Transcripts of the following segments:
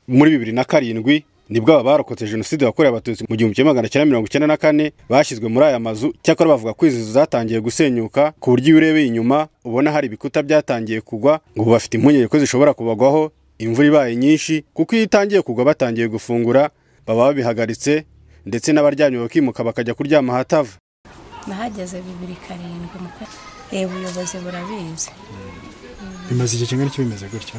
muri 2007 nibwo abarokotse jenoside yakorewe abatutsi mu 1994 bashyizwe muri aya mazu. Cyakora bavuga ko izi zatangiye gusenyuka ku buryo urebeye inyuma ubona hari ibikuta byatangiye kugwa, ngo bafite impungenge ko zishobora kubagwaho imvura ibaye nyinshi, kuko iyo itangiye kugwa batangiye gufungura baba babihagaritse, ndetse n'abaryamye bakimuka bakajya kuryama hatava. Nahageze 2007 ubuyobozi burabizi. Bimaze igihe kingana iki bimeze gutya?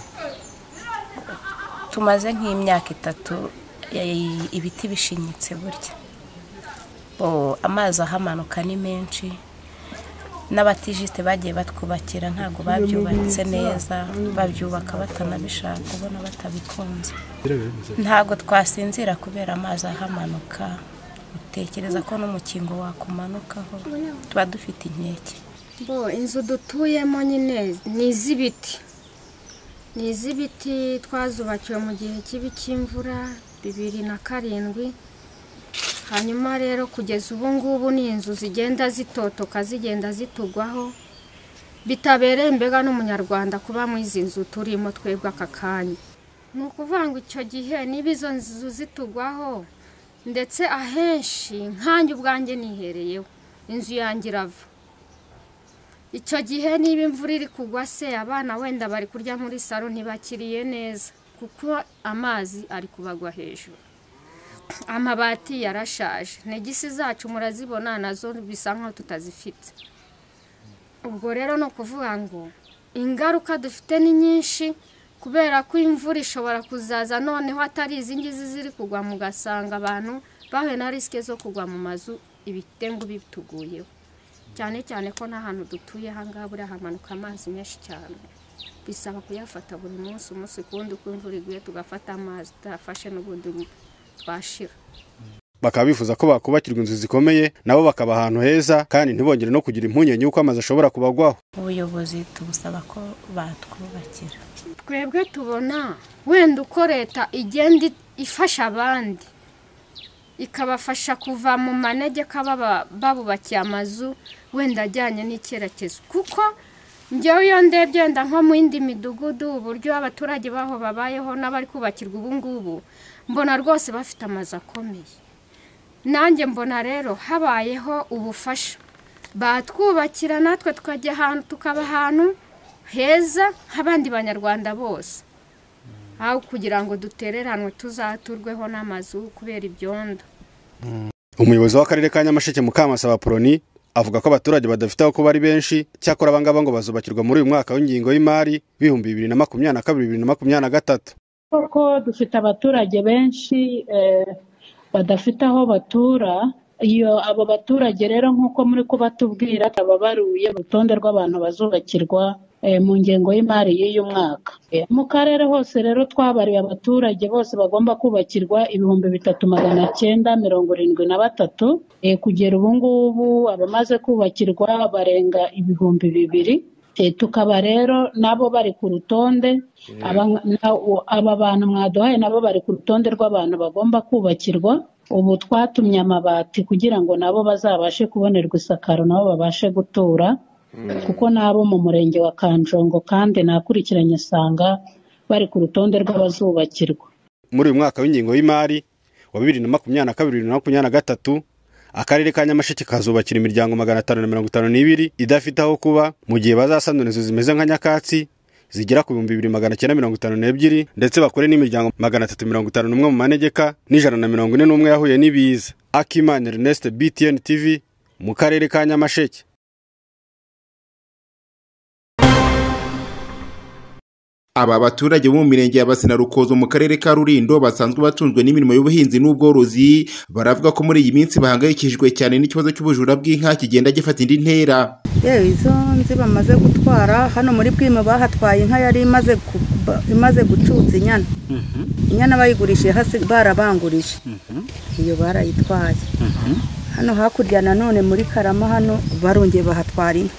Tumaze nk'imyaka 3 ibiti bishinyitse burya. Amazi ahamanuka ni menshi, n'abatijiste bagiye batwubakira ntago babyubatse neza, babyubaka batanabishaka, ubona batabikunze. Ntago twasinzira kubera amazi ahamanuka, utekereza ko n'umukingo wakumanukaho, tuba dufite inkeke. Inzu dutuyemo nyine ni iz'ibiti twazubakiwe mu gihe kibi cy'imvura 2007. Hanyuma rero kugeza ubu ngubu ni inzu zigenda zitotoka, zigenda zitugwaho, bitabereye mbega n'umunyarwanda kuba mu izi nzu turimo twebwe aka kanya. Ni ukuvuga ngo icyo gihe niba izo nzu zitugwaho, ndetse ahenshi nkanjye ubwanjye nihereyeho, inzu yanjye irava. Icyo gihe niba imvura iri kugwa se, abana wenda bari kurya muri salo ntibakiriye neza, kuko amazi ari kubagwa hejuru. Amabati yarashaje, negisi zacu murazibona nazo bisa nkaho tutazifite. Ubwo rero no kuvuga ngo ingaruka dufite ni nyinshi, kubera ko imvura ishobora kuzaza noneho atari izingizi ziri kugwa, mugasanga abantu bahuye na risike zo kugwa mu mazu ibitengu bituguyeho. Cyane cyane ko n'ahantu dutuye hangaha buri hamanuka amazi menshi cyane, bisaba kuyafata buri munsi kundi uko imvura iguye tugafata amazi, tutafashe n'ubundi twashira. Bakaba bifuza ko bakubakirwa inzu zikomeye, nabo bakaba ahantu heza, kandi ntibongere no kugira impungenge yuko amazi ashobora kubagwaho. Ubuyobozi tubusaba ko batwubakira. Twebwe tubona wenda uko leta igenda ifasha abandi, ikabafasha kuva mu manegeka babubakiye amazu wenda ajyanye n'icyerekezo, kuko njyewe iyo ndebye wenda nko mu yindi midugudu uburyo abaturage baho babayeho n'abari kubakirwa ubu ngubu, mbona rwose bafite amazu akomeye. Nanjye mbona rero habayeho ubufasha, batwubakira natwe tukajya ahantu tukaba ahantu heza nk'abandi banyarwanda bose, aho kugira ngo dutereranwe tuzaturweho n'amazu kubera ibyondo. Umuyobozi w'akarere ka Nyamasheke Mukamasaba Proni avuga ko abaturage badafite aho kuba ari benshi, cyakora abangaba ngo bazubakirwa muri uyu mwaka w'ingingo y'imari 2022-2023. Koko dufite abaturage benshi badafite aho batura. Iyo abo baturage rero nk'uko muri kubatubwira ababaruye urutonde rw'abantu bazubakirwa mu ngengo y'imari y'uyu mwaka. Mu karere hose rero twabariye abaturage bose bagomba kubakirwa 3973. Kugera ubu ngubu abamaze kubakirwa barenga 2000. Tukaba rero nabo bari ku rutonde, aba bantu mwaduhaye nabo bari ku rutonde rw'abantu bagomba kubakirwa. Ubu twatumye amabati kugira ngo nabo bazabashe kubonerwa isakaro, nabo babashe gutura, kuko nabo mu murenge wa Kanjongo kandi nakurikiranye sanga bari ku rutonde rw'abazubakirwa. Muri uyu mwaka w'ingingo y'imari wa 2022-2023 akarere ka Nyamasheke kazubakira imiryango 552 idafite aho kuba, mu gihe bazasanura inzu zimeze nka nyakatsi zigera ku 2952, ndetse bakore n'imiryango 351 mu manegeka n'141 yahuye n'ibiza. Akimana Ernest, BTN TV, mu karere ka Nyamasheke. Aba baturage bo mu mirenge ya Basi na Rukozo mu karere ka Rulindo basanzwe batunzwe n'imirimo y'ubuhinzi n'ubworozi, baravuga ko muri iyi minsi bahangayikishijwe cyane n'ikibazo cy'ubujura bw'inka kigenda gifata indi ntera. Izo nzi bamaze gutwara hano muri Bwimo bahatwaye inka yari imaze gucutsa inyana. Inyana bayigurishije hasi barabangurije. Iyo barayitwaye. Hano hakurya nanone muri Karama hano barongeye bahatwara inka.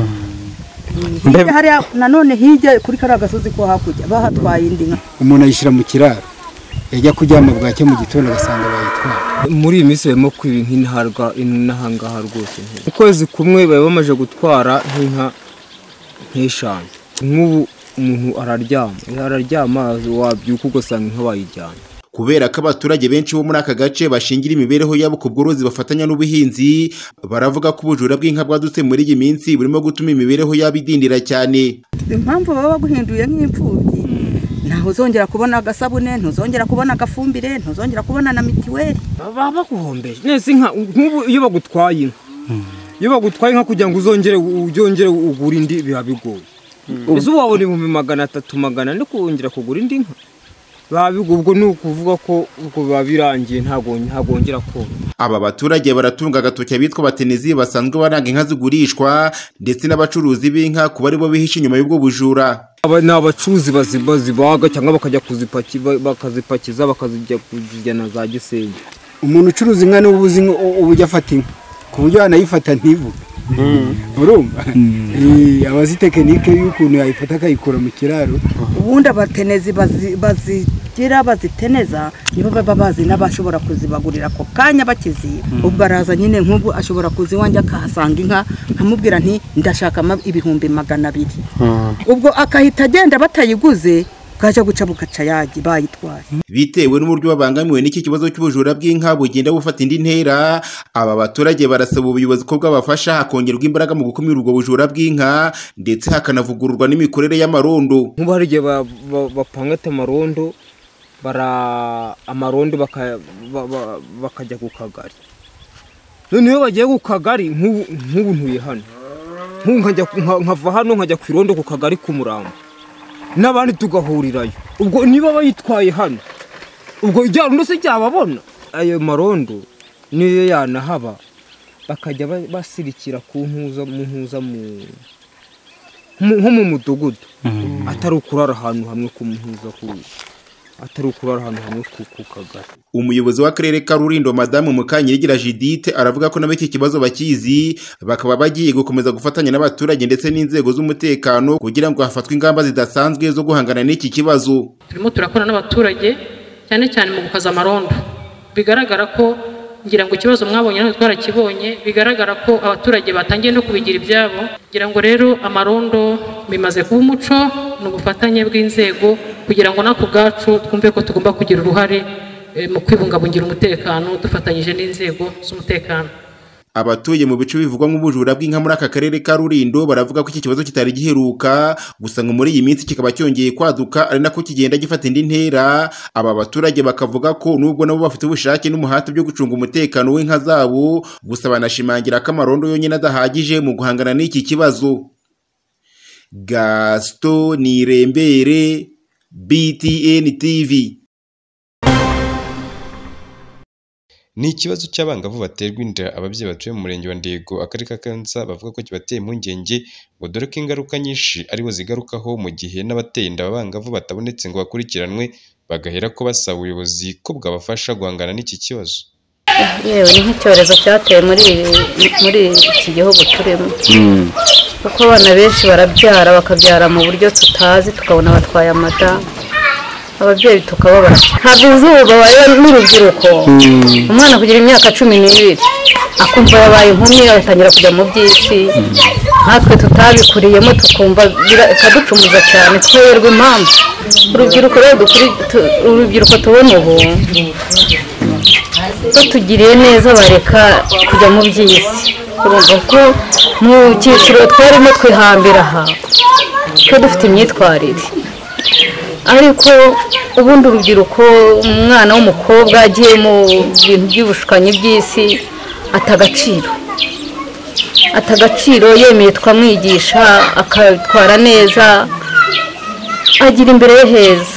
Hari nanone hirya kuri kara gasozi ko hakurya bahatwaye indi nka. Umuntu ayishyira mu kiraro yajya kuryama bwacye mu gitondo gasanga bayitwara. Muri iyi minsi barimo kwiba nk'intarwa inahangaha rwose. Ukwezi kumwe bari bamaze gutwara nk'inka nk'eshanu. Nk'ubu umuntu araryama wabyuka ugasanga inka bayijyana. Kubera ko abaturage benshi bo muri aka gace bashingira imibereho yabo ku bworozi bafatanya n'ubuhinzi, baravuga ko ubujura bw'inka bwadutse muri iyi minsi burimo gutuma imibereho yabo idindira cyane. Impamvu baba baguhinduye nk'imfubyi, ntaho uzongera kubona agasabune, ntuzongera kubona agafumbire, ntuzongera kubona na mitiweli. Baba baguhombeje neza inka nk'ubu iyo bagutwaye inka kugira ngo uzongere ugura indi biba bigoye. Ese wabona 300 400 kongera kugura indi nka ubwo ni ukuvuga ko ubwo biba birangiye ntagongera ko. Aba baturage baratunga agatoki abitwa batenezi basanzwe baranga inka zigurishwa ndetse n'abacuruzi b'inka kuba aribo bihisha inyuma y'ubwo bujura. Aba ni abacuruzi bazibaga cyangwa bakajya bakazipakiza bakazijya kujyana za Gisenyi. Umuntu ucuruza inka n'ubuzi ubujya afata inka ku buryo yanayifata ntivu. Urumva abazitekinike y'ukuntu yayifata akayikura mu kiraro. Ubundi abatenezi baziteneza nibo baba bazi n'abashobora kuzibagurira ko kanya bakiziba. Ubwo araza nyine nk'ubu ashobora kuziwanja akahasanga inka nkamubwira nti ndashaka 200,000. Ubwo akahita agenda batayiguze kaje guca bukaca yaji bayitwaye. Bitewe n'uburyo babangamiwe n'iki kibazo cy'ubujura bw'inka bugenda bufata indi ntera, aba baturage barasaba ubuyobozi ko bwabafasha hakongerwa imbaraga mu gukumira ubwo bujura bw'inka ndetse hakanavugururwa n'imikorere y'amarondo. Nk'ubu hari igihe bapangate amarondo bakajya ku kagari. None iyo bagiye ku kagari nk'ubu ntuye hano nkava hano nkajya ku irondo ku kagari k'Umurambo n'abandi tugahurirayo. Ubwo niba bayitwaye hano ubwo ijyano se cyababona ayo marondo niyo yanahaba bakajya basirikira ku ntuza nko mu mudugudu atari ukurara ahantu hamwe ku ntuza atari ukurara ahantu hamwe ku kagari. Umuyobozi w'akarere ka Rulindo Madamu Mukanyirigira Judith aravuga ko nabo iki kibazo bakizi bakaba bagiye gukomeza gufatanya n'abaturage ndetse n'inzego z'umutekano kugira ngo hafatwe ingamba zidasanzwe zo guhangana n'iki kibazo. Turimo turakora n'abaturage cyane cyane mu gukaza amarondo. Bigaragara ko ngira ngo ikibazo mwabonye no twarakibonye, bigaragara ko abaturage batangiye no kubigira ibyabo. Ngira ngo rero amarondo bimaze kuba umuco n'ubufatanye bw'inzego kugira ngo nako gacu twumve ko tugomba kugira uruhare mu kwibungabungira umutekano dufatanyije n'inzego z'umutekano. Abatuye mu bice bivugwa nk'ubujura bw'inka muri aka karere ka Rulindo baravuga ko iki kibazo kitari giheruka gusa ngo muri iyi minsi kikaba cyongeye kwaduka ari nako kigenda gifata indi ntera. Aba baturage bakavuga ko nubwo nabo bafite ubushake n'umuhate byo gucunga umutekano w'inka zabo gusa banashimangira ko amarondo yonyine adahagije mu guhangana n'iki kibazo. Gaston Nirembere, BTN TV. Ni ikibazo cy'abangavu baterwa inda ababyeyi batuye mu murenge wa Ndego akarere ka Kanza bavuga ko kibateye impungenge ngo dore ko ingaruka nyinshi aribo zigarukaho mu gihe n'abateye inda abangavu batabonetse ngo bakurikiranwe bagahera ko basaba ubuyobozi ko bwabafasha guhangana n'iki kibazo. Yewe ni nk'icyorezo cyateye muri iki gihugu turimo kuko abana benshi barabyara bakabyara mu buryo tutazi tukabona batwaye amata ababyeyi tukababara. Ntabwo izuba wayo n'urubyiruko umwana kugira imyaka 12 akumva yabaye inkumi agatangira kujya mu by'isi natwe tutabikuriyemo tukumva bikaducumuza cyane twerwa impamvu urubyiruko rero urubyiruko tubona ubu batugiriye neza bareka kujya mu by'isi. Urumva ko mu cyiciro twarimo twihambira aha ko dufite imyitwarire ariko ubundi urubyiruko umwana w'umukobwa agiye mu bintu by'ubushukanyi by'isi atagaciro yemeye twamwigisha akatwara neza agira imbere ye heza.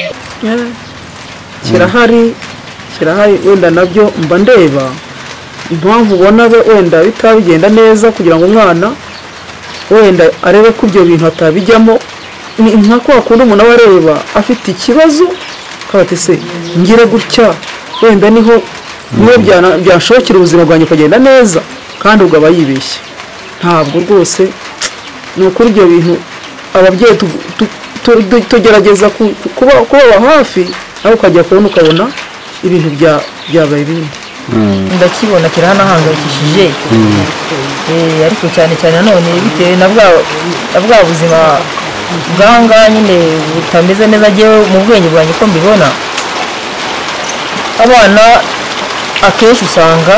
kirahari wenda nabyo mba ndeba impamvu ubona wenda bitabigenda neza kugira ngo umwana wenda arebe ko ibyo bintu atabijyamo. Ni nka ko akunda umuntu abareba afite ikibazo kabate se ngire gutya wenda niho byashokera ubuzima bwanjye kugenda neza kandi ubwo aba yibeshye. Ntabwo rwose ni ukuri ibyo bintu ababyeyi tugerageza kubaba hafi nawe ukajya kubona ukabona ibintu byabaye ibindi. Ndakibona kirahanahangayikishije ariko cyane nanone bitewe na bwa buzima bwanga nyine butameze neza agiye mu bwenge bwanjye ko mbibona abana akenshi usanga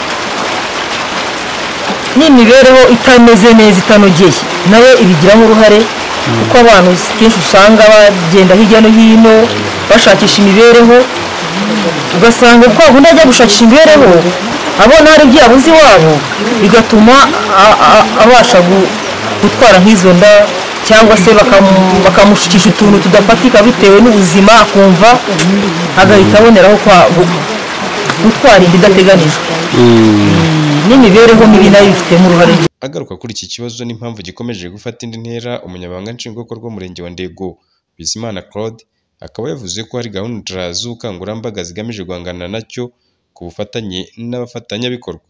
n'imibereho itameze neza itanogeye nayo ibigiramo uruhare kuko abantu kenshi usanga bagenda hirya no hino bashakisha imibereho ugasanga ubwo undi ajya gushakisha imibereho abona hari ibyo yabuze iwabo bigatuma abasha gutwara nk'izo nda cyangwa se bakamushikisha utuntu tudafatika bitewe n'ubuzima akumva agahita aboneraho gutwara inda idateganijwe n'imibereho mibi nayo ifitemo uruhare. Agaruka kuri iki kibazo n'impamvu gikomeje gufata indi ntera, umunyamabanga nshingwabikorwa w'umurenge wa Ndego Bizimana Claude akaba yavuze ko hari gahunda z'ubukangurambaga zigamije guhangana nacyo ku bufatanye n'abafatanyabikorwa.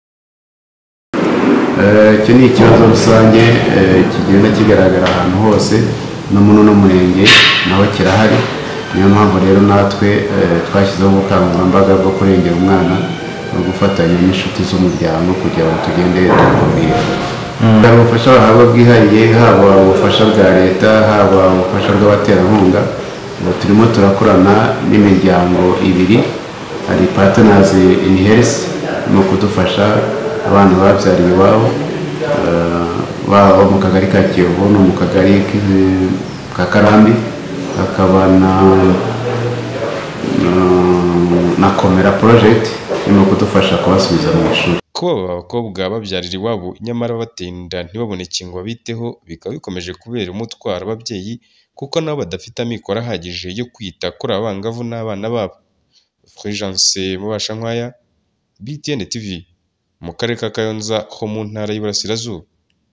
Icyo ni ikibazo rusange kigenda kigaragara ahantu hose no muri uno murenge naho kirahari, niyo mpamvu rero natwe twashyizeho ubukangurambaga bwo kurengera umwana no gufatanya n'inshuti z'umuryango kugira ngo tugende dukumira. Hari ubufasha bahabwa bwihariye, haba ubufasha bwa leta, haba ubufasha bw'abaterankunga. Turimo turakorana n'imiryango ibiri, hari Partners in Health no kudufasha abana babyariye iwabo baba mu kagari ka Kiyovu no mu kagari ka Karambi, hakaba na Komera project irimo kudufasha kubasubiza mu ishuri. Kuba abakobwa babyarira iwabo nyamara batinda ntibaboneke ngo babiteho bikaba bikomeje kubera umutwaro ababyeyi kuko nabo badafite amikoro ahagije yo kwita kuri abangavu n'abana babo. Fulgence Mubashankwaya, BTN TV, mu karere ka Kayonza ho mu ntara y'Iburasirazuba.